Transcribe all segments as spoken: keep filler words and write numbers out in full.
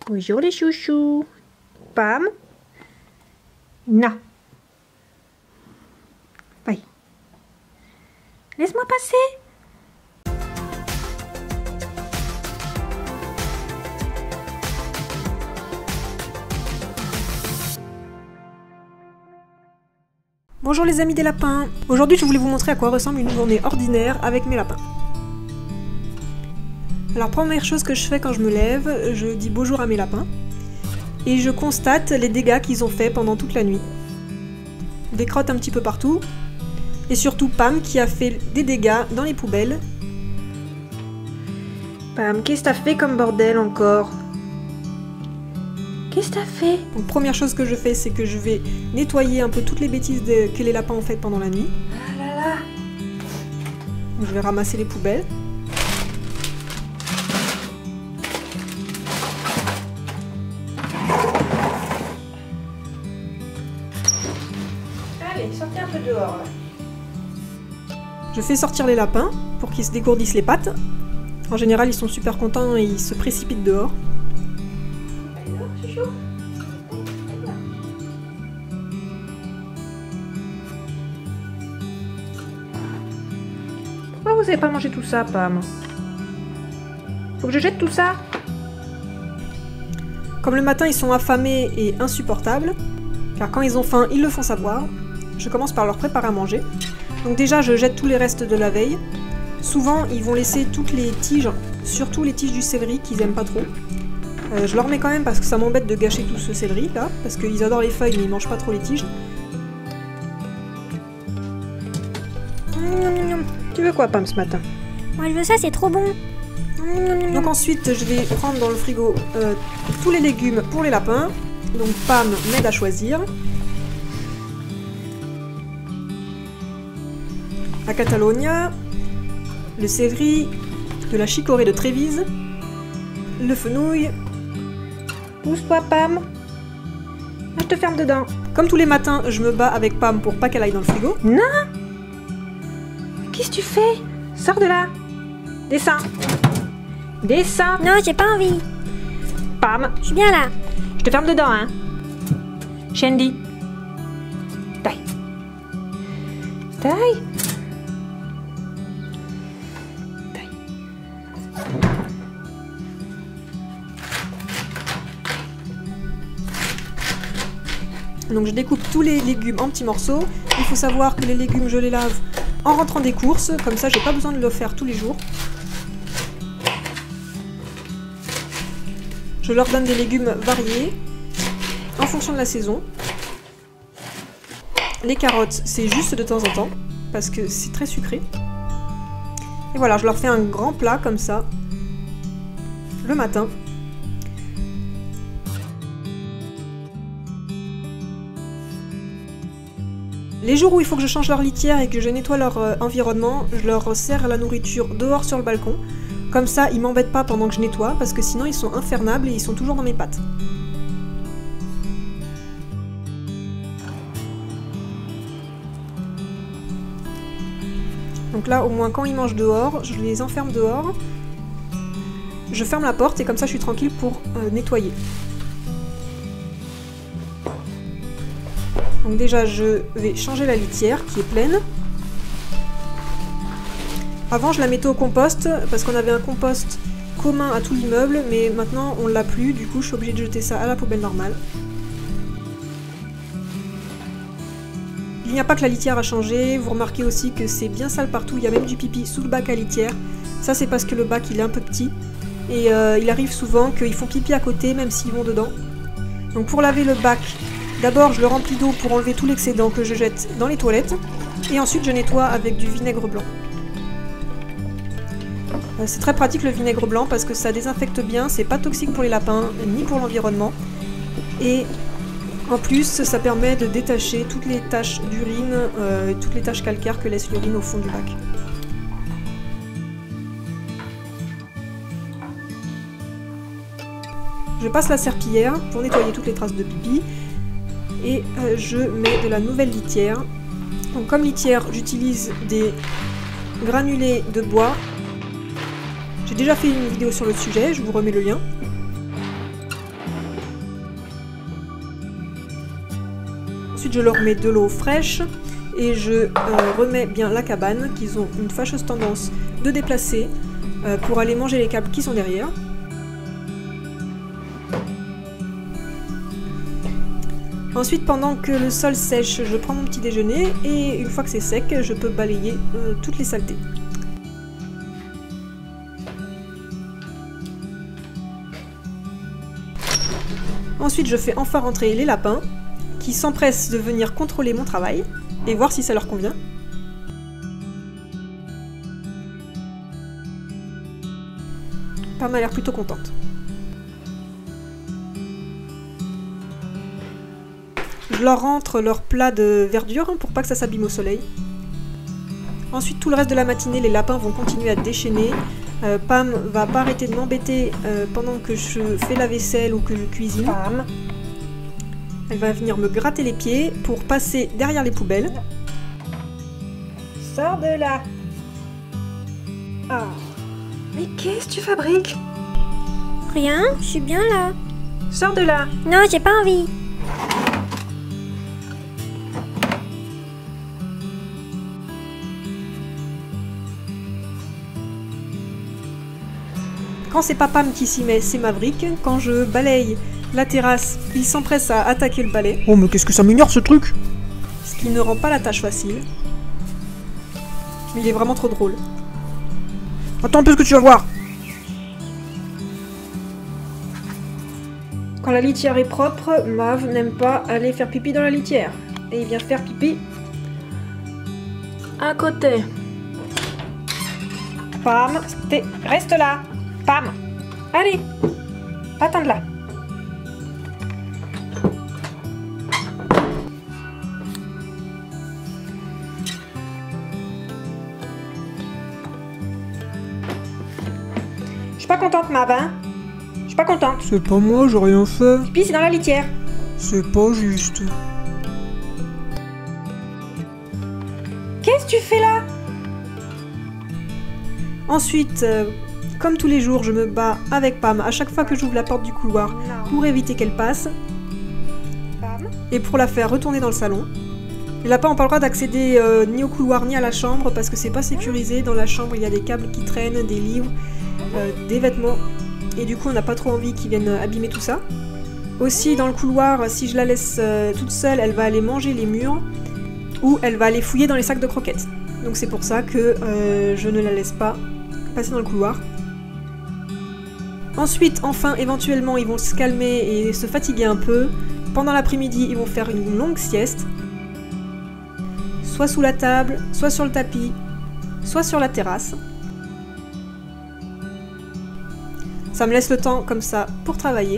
Bonjour les chouchous. Pam. Non. Oui. Laisse-moi passer. Bonjour les amis des lapins. Aujourd'hui je voulais vous montrer à quoi ressemble une journée ordinaire avec mes lapins. Alors première chose que je fais quand je me lève, je dis bonjour à mes lapins et je constate les dégâts qu'ils ont fait pendant toute la nuit. Des crottes un petit peu partout et surtout Pam qui a fait des dégâts dans les poubelles. Pam, qu'est-ce que t'as fait comme bordel encore? Qu'est-ce que t'as fait? Donc première chose que je fais, c'est que je vais nettoyer un peu toutes les bêtises de, que les lapins ont faites pendant la nuit. Ah là là. Donc, je vais ramasser les poubelles. Allez, sortez un peu dehors là. Je fais sortir les lapins pour qu'ils se dégourdissent les pattes. En général, ils sont super contents et ils se précipitent dehors. C'est chaud. Pourquoi vous avez pas mangé tout ça, Pam? Faut que je jette tout ça? Comme le matin, ils sont affamés et insupportables, car quand ils ont faim, ils le font savoir. Je commence par leur préparer à manger. Donc déjà, je jette tous les restes de la veille. Souvent, ils vont laisser toutes les tiges, surtout les tiges du céleri qu'ils aiment pas trop. Euh, je leur mets quand même parce que ça m'embête de gâcher tout ce céleri là, parce qu'ils adorent les feuilles mais ils mangent pas trop les tiges. Tu veux quoi, Pam, ce matin? Moi je veux ça, c'est trop bon. Donc ensuite, je vais prendre dans le frigo euh, tous les légumes pour les lapins. Donc Pam m'aide à choisir. La Catalonia, le céleri, de la chicorée de Trévise, le fenouil. Pousse-toi, Pam. Je te ferme dedans. Comme tous les matins, je me bats avec Pam pour pas qu'elle aille dans le frigo. Non. Qu'est-ce que tu fais? Sors de là. Descends. Descends. Non, j'ai pas envie. Pam. Je suis bien là. Je te ferme dedans, hein. Shandy. Taille. Taille. Taille. Donc je découpe tous les légumes en petits morceaux. Il faut savoir que les légumes, je les lave en rentrant des courses. Comme ça, j'ai pas besoin de le faire tous les jours. Je leur donne des légumes variés en fonction de la saison. Les carottes, c'est juste de temps en temps parce que c'est très sucré. Et voilà, je leur fais un grand plat comme ça le matin. Les jours où il faut que je change leur litière et que je nettoie leur euh, environnement, je leur sers la nourriture dehors sur le balcon. Comme ça, ils m'embêtent pas pendant que je nettoie, parce que sinon ils sont infernables et ils sont toujours dans mes pattes. Donc là, au moins, quand ils mangent dehors, je les enferme dehors. Je ferme la porte et comme ça, je suis tranquille pour euh, nettoyer. Donc déjà, je vais changer la litière qui est pleine. Avant, je la mettais au compost parce qu'on avait un compost commun à tout l'immeuble, mais maintenant on l'a plus, du coup je suis obligée de jeter ça à la poubelle normale. Il n'y a pas que la litière à changer, vous remarquez aussi que c'est bien sale partout, il y a même du pipi sous le bac à litière. Ça c'est parce que le bac il est un peu petit, et euh, il arrive souvent qu'ils font pipi à côté même s'ils vont dedans. Donc pour laver le bac, d'abord je le remplis d'eau pour enlever tout l'excédent que je jette dans les toilettes, et ensuite je nettoie avec du vinaigre blanc. C'est très pratique le vinaigre blanc parce que ça désinfecte bien, c'est pas toxique pour les lapins ni pour l'environnement. Et en plus, ça permet de détacher toutes les taches d'urine, euh, toutes les taches calcaires que laisse l'urine au fond du bac. Je passe la serpillière pour nettoyer toutes les traces de pipi. Et euh, je mets de la nouvelle litière. Donc comme litière, j'utilise des granulés de bois. J'ai déjà fait une vidéo sur le sujet, je vous remets le lien. Ensuite, je leur mets de l'eau fraîche et je euh, remets bien la cabane qu'ils ont une fâcheuse tendance de déplacer euh, pour aller manger les câbles qui sont derrière. Ensuite, pendant que le sol sèche, je prends mon petit déjeuner et une fois que c'est sec, je peux balayer euh, toutes les saletés. Ensuite, je fais enfin rentrer les lapins qui s'empressent de venir contrôler mon travail et voir si ça leur convient. Pam a l'air plutôt contente. Je leur rentre leur plat de verdure pour pas que ça s'abîme au soleil. Ensuite, tout le reste de la matinée, les lapins vont continuer à déchaîner. Euh, Pam va pas arrêter de m'embêter euh, pendant que je fais la vaisselle ou que je cuisine. Pam. Elle va venir me gratter les pieds pour passer derrière les poubelles. Sors de là. Ah. Mais qu'est-ce que tu fabriques? Rien, je suis bien là. Sors de là. Non, j'ai pas envie. Quand c'est pas Pam qui s'y met, c'est Maverick. Quand je balaye la terrasse, il s'empresse à attaquer le balai. Oh mais qu'est-ce que ça m'énerve ce truc! Ce qui ne rend pas la tâche facile. Mais il est vraiment trop drôle. Attends un peu ce que tu vas voir! Quand la litière est propre, Mav n'aime pas aller faire pipi dans la litière. Et il vient faire pipi à côté. Pam, t'es... reste là. Pam, allez, attends de là. Je suis pas contente, Mav, hein. Je suis pas contente. C'est pas moi, j'ai rien fait. Pipi, c'est dans la litière. C'est pas juste. Qu'est-ce que tu fais là? Ensuite, euh, comme tous les jours, je me bats avec Pam à chaque fois que j'ouvre la porte du couloir Non. pour éviter qu'elle passe Pam. et pour la faire retourner dans le salon. Les lapins n'ont pas le droit d'accéder euh, ni au couloir ni à la chambre parce que c'est pas sécurisé. Dans la chambre, il y a des câbles qui traînent, des livres, euh, des vêtements. Et du coup, on n'a pas trop envie qu'ils viennent abîmer tout ça. Aussi, dans le couloir, si je la laisse euh, toute seule, elle va aller manger les murs ou elle va aller fouiller dans les sacs de croquettes. Donc c'est pour ça que euh, je ne la laisse pas passer dans le couloir. Ensuite, enfin, éventuellement, ils vont se calmer et se fatiguer un peu. Pendant l'après-midi, ils vont faire une longue sieste. Soit sous la table, soit sur le tapis, soit sur la terrasse. Ça me laisse le temps, comme ça, pour travailler.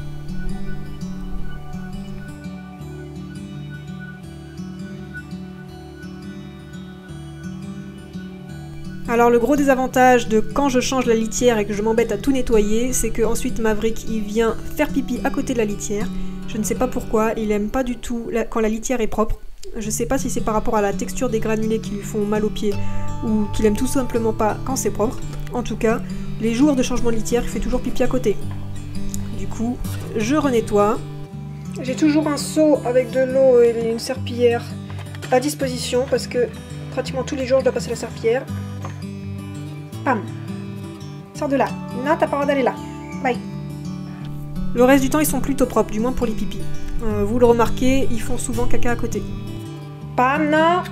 Alors le gros désavantage de quand je change la litière et que je m'embête à tout nettoyer, c'est que ensuite Maverick il vient faire pipi à côté de la litière. Je ne sais pas pourquoi, il aime pas du tout la... quand la litière est propre. Je sais pas si c'est par rapport à la texture des granulés qui lui font mal aux pieds ou qu'il aime tout simplement pas quand c'est propre. En tout cas, les jours de changement de litière, il fait toujours pipi à côté. Du coup, je renettoie. J'ai toujours un seau avec de l'eau et une serpillière à disposition parce que pratiquement tous les jours je dois passer la serpillière. Pam, sors de là. Non, t'as pas le droit d'aller là. Bye. Le reste du temps, ils sont plutôt propres, du moins pour les pipis. Euh, vous le remarquez, ils font souvent caca à côté. Pam, non.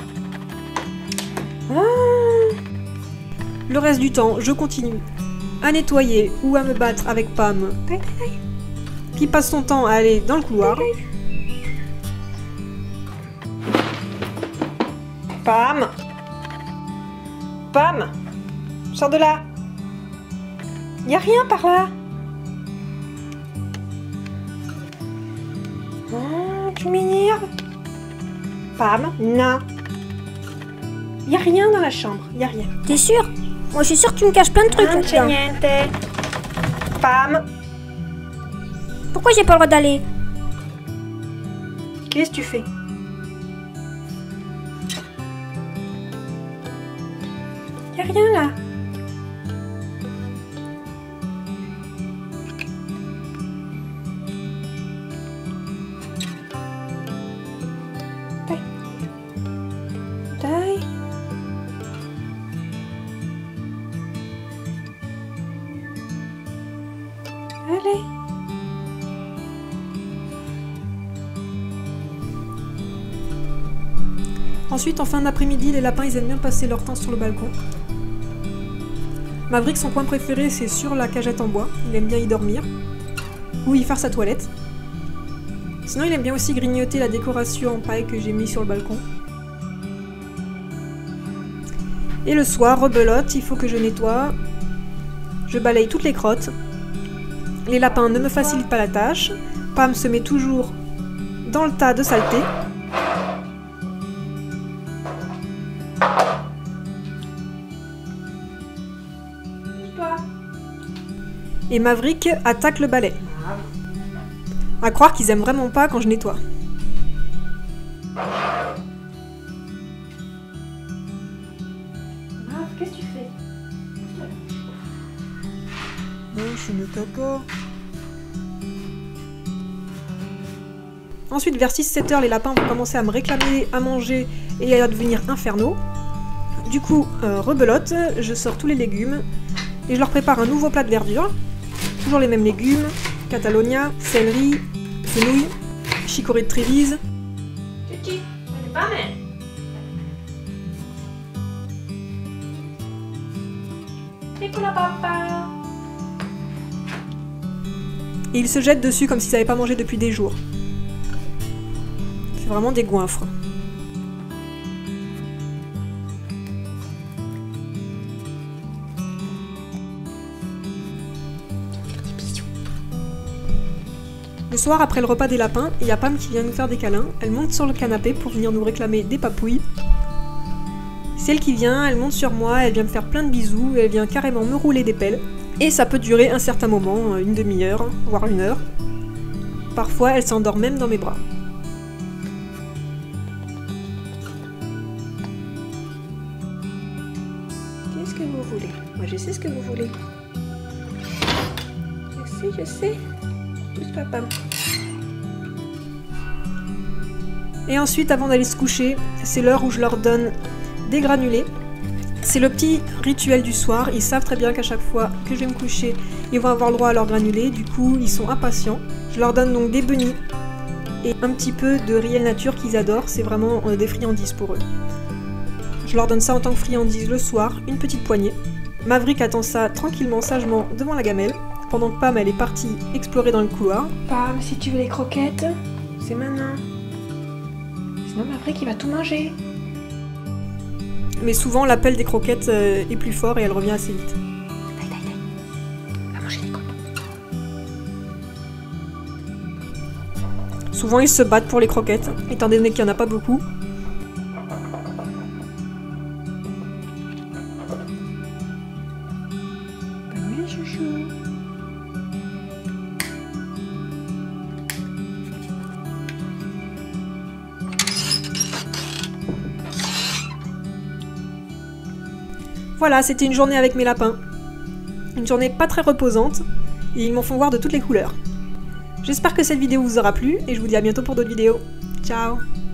Ah. Le reste du temps, je continue à nettoyer ou à me battre avec Pam, qui passe son temps à aller dans le couloir. Pam. Pam. Sors de là. Y a rien par là. Oh, tu m'énerves. Pam, non. Y a rien dans la chambre, y a rien. T'es sûr? Moi je suis sûre que tu me caches plein de trucs Non, là-dedans. niente. Pam, Pourquoi j'ai pas le droit d'aller? Qu'est-ce que tu fais? y a rien là. Allez. Ensuite, en fin d'après-midi, les lapins ils aiment bien passer leur temps sur le balcon. Maverick, son coin préféré, c'est sur la cagette en bois. Il aime bien y dormir. Ou y faire sa toilette. Sinon, il aime bien aussi grignoter la décoration en paille que j'ai mis sur le balcon. Et le soir, rebelote, il faut que je nettoie. Je balaye toutes les crottes. Les lapins ne me facilitent pas la tâche. Pam se met toujours dans le tas de saleté. Et Maverick attaque le balai. À croire qu'ils aiment vraiment pas quand je nettoie. Mav, qu'est-ce que tu fais? Non, je mets caca. Ensuite, vers six sept heures, les lapins vont commencer à me réclamer à manger et à devenir infernaux. Du coup, euh, rebelote, je sors tous les légumes et je leur prépare un nouveau plat de verdure. Toujours les mêmes légumes, Catalonia, céleri, fenouil, chicorée de Trévise. Tutti, on est pas mal. Et pour la papa. Et ils se jettent dessus comme s'ils n'avaient pas mangé depuis des jours. C'est vraiment des goinfres. Le soir, après le repas des lapins, il y a Pam qui vient nous faire des câlins. Elle monte sur le canapé pour venir nous réclamer des papouilles. C'est elle qui vient, elle monte sur moi, elle vient me faire plein de bisous, elle vient carrément me rouler des pelles. Et ça peut durer un certain moment, une demi-heure, voire une heure. Parfois, elle s'endort même dans mes bras. Qu'est-ce que vous voulez? Moi, je sais ce que vous voulez. Je sais, je sais. Tous papa. Et ensuite, avant d'aller se coucher, c'est l'heure où je leur donne des granulés. C'est le petit rituel du soir. Ils savent très bien qu'à chaque fois que je vais me coucher, ils vont avoir le droit à leurs granulés. Du coup, ils sont impatients. Je leur donne donc des bennies et un petit peu de Riel Nature qu'ils adorent. C'est vraiment euh, des friandises pour eux. Je leur donne ça en tant que friandise le soir, une petite poignée. Maverick attend ça tranquillement, sagement, devant la gamelle, pendant que Pam, elle est partie explorer dans le couloir. Pam, si tu veux les croquettes, c'est maintenant. Sinon, Maverick, il va tout manger. Mais souvent, l'appel des croquettes euh, est plus fort et elle revient assez vite. Taille, taille, taille. Va manger les croquettes. Souvent, ils se battent pour les croquettes, étant donné qu'il n'y en a pas beaucoup. Bonne nuit, chouchou. Voilà, c'était une journée avec mes lapins. Une journée pas très reposante, et ils m'en font voir de toutes les couleurs. J'espère que cette vidéo vous aura plu, et je vous dis à bientôt pour d'autres vidéos. Ciao!